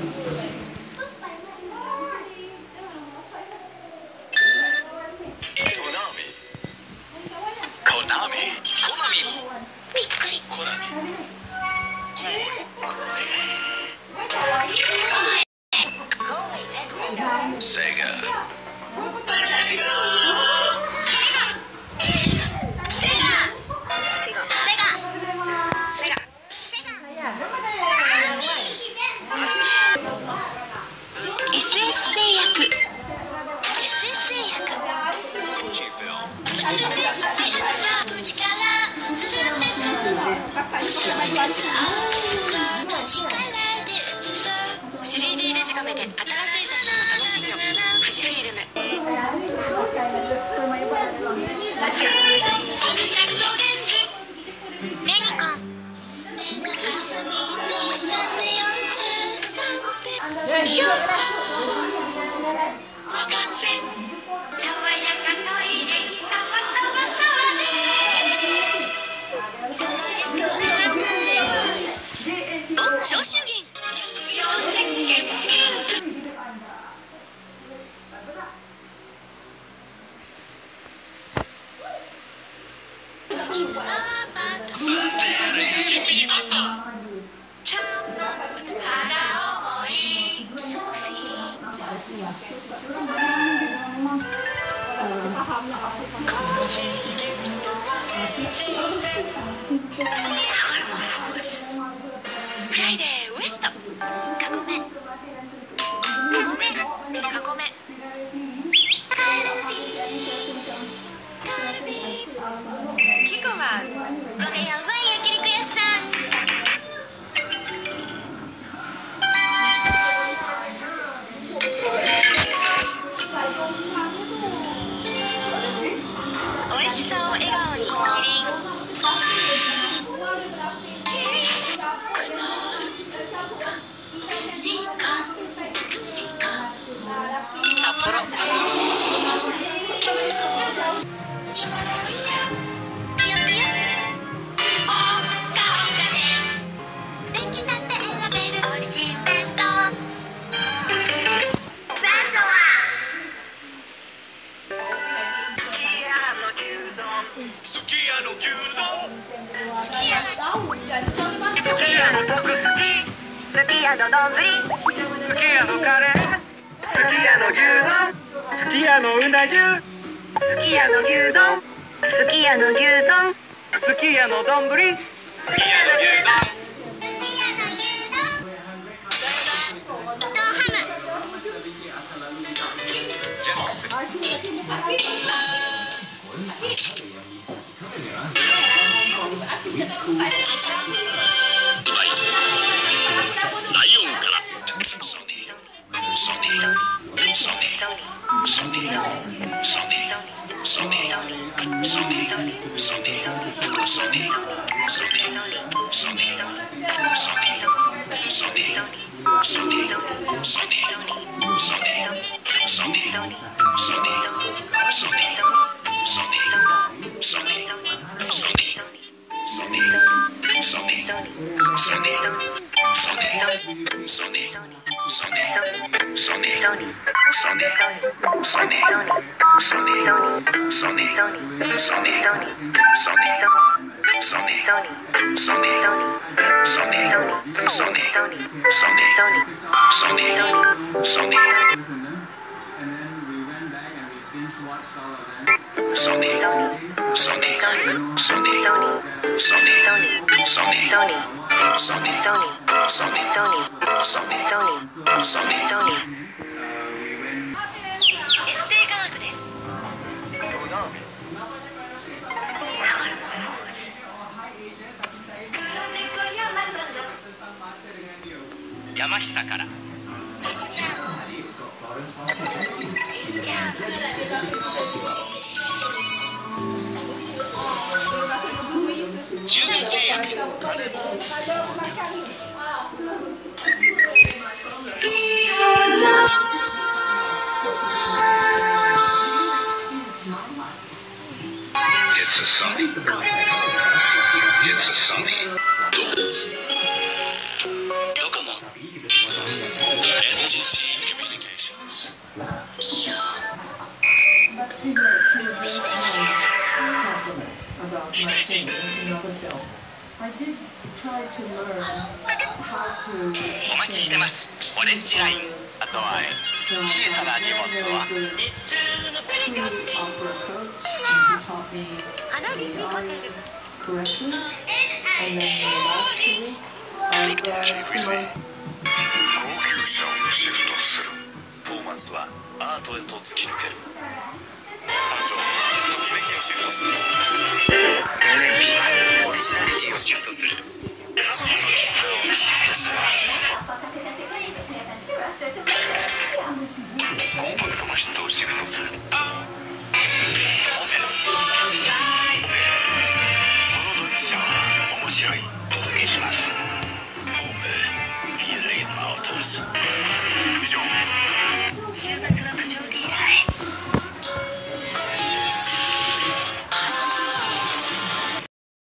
3D デジカメで新しい写真の楽しみを。富士フイルム。レニコン。よし。消臭源。フライデーウエスト。カゴメ。キコマン。これやばい焼肉屋さん。美味しさを笑顔にキリン。札幌。 すき家の牛丼。 すき家の特好き。すき家の丼。 すき家のカレー。 すき家の牛丼。 すき家のうなぎ。 すき家の牛丼。すき家の牛丼。 すき家の丼。すき家の牛丼。ジャックス。ライオンからソニー山久から10年製薬It's a Sony. It's a Sony. ドコモ。 お待ちしてます。オレンジライン。あとは小さな荷物は花火師ホテル。 高級車をシフトする。パフォーマンスはアートへと突き抜ける。誕生、ときめきをシフトする。 オリジナリティをシフトする。 家族の絆をシフトする。コンパクトの質をシフトする。オペラ。このドイツ車は面白い。 お届けします。 オペ、フィレイ・マウトス。